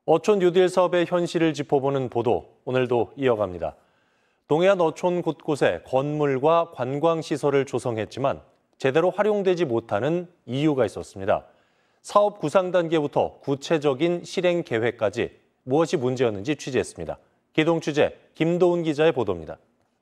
어촌 뉴딜 사업의 현실을 짚어보는 보도, 오늘도 이어갑니다. 동해안 어촌 곳곳에 건물과 관광시설을 조성했지만 제대로 활용되지 못하는 이유가 있었습니다. 사업 구상 단계부터 구체적인 실행 계획까지 무엇이 문제였는지 취재했습니다. 기동 취재 김도훈 기자의 보도입니다.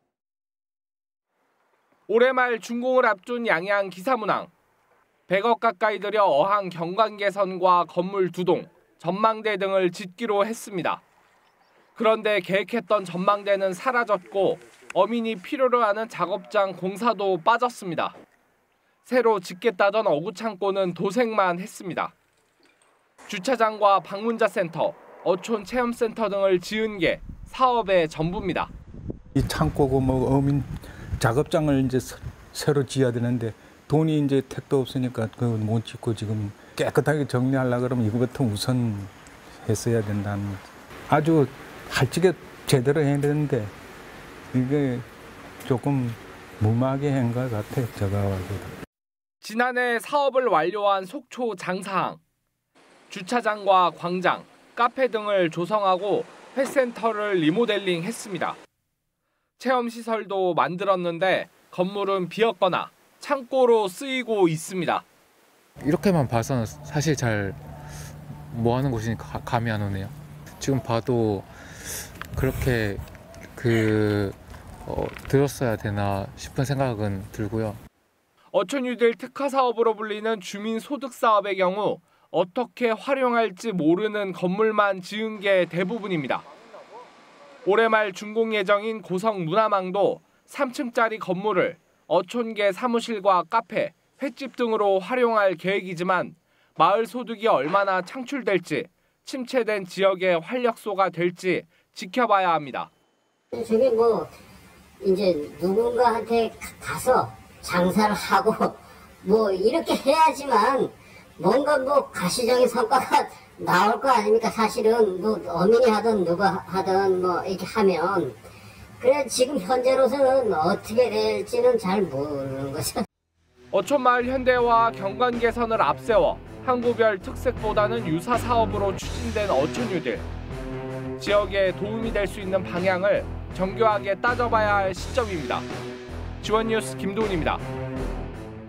올해 말 준공을 앞둔 양양 기사문항. 100억 가까이 들여 어항 경관 개선과 건물 2동, 전망대 등을 짓기로 했습니다. 그런데 계획했던 전망대는 사라졌고 어민이 필요로 하는 작업장 공사도 빠졌습니다. 새로 짓겠다던 어구창고는 도색만 했습니다. 주차장과 방문자센터, 어촌 체험센터 등을 지은 게 사업의 전부입니다. 이 창고고 어민 작업장을 이제 새로 지어야 되는데 돈이 이제 택도 없으니까 그거 못 짓고 지금 깨끗하게 정리하려고 그러면 이거부터 우선 했어야 된다는 거죠. 아주 할지게 제대로 해야 되는데 이게 조금 무모하게 한 것 같아요. 제가 봐도. 지난해 사업을 완료한 속초 장사항. 주차장과 광장, 카페 등을 조성하고 회센터를 리모델링 했습니다. 체험시설도 만들었는데 건물은 비었거나 창고로 쓰이고 있습니다. 이렇게만 봐서는 사실 잘 뭐 하는 곳인지 감이 안 오네요. 지금 봐도 그렇게 들었어야 되나 싶은 생각은 들고요. 어촌 뉴딜 특화 사업으로 불리는 주민 소득 사업의 경우 어떻게 활용할지 모르는 건물만 지은 게 대부분입니다. 올해 말 준공 예정인 고성 문화망도 3층짜리 건물을 어촌계 사무실과 카페, 횟집 등으로 활용할 계획이지만 마을 소득이 얼마나 창출될지, 침체된 지역의 활력소가 될지 지켜봐야 합니다. 저게 이제 누군가한테 가서 장사를 하고 이렇게 해야지만 뭔가 가시적인 성과가 나올 거 아닙니까? 사실은 어민이 하든 누가 하든 이렇게 하면 그래 지금 현재로서는 어떻게 될지는 잘 모르는 거죠. 어촌마을 현대화 경관 개선을 앞세워 항구별 특색보다는 유사 사업으로 추진된 어촌 뉴딜. 지역에 도움이 될 수 있는 방향을 정교하게 따져봐야 할 시점입니다. 지원뉴스 김도훈입니다.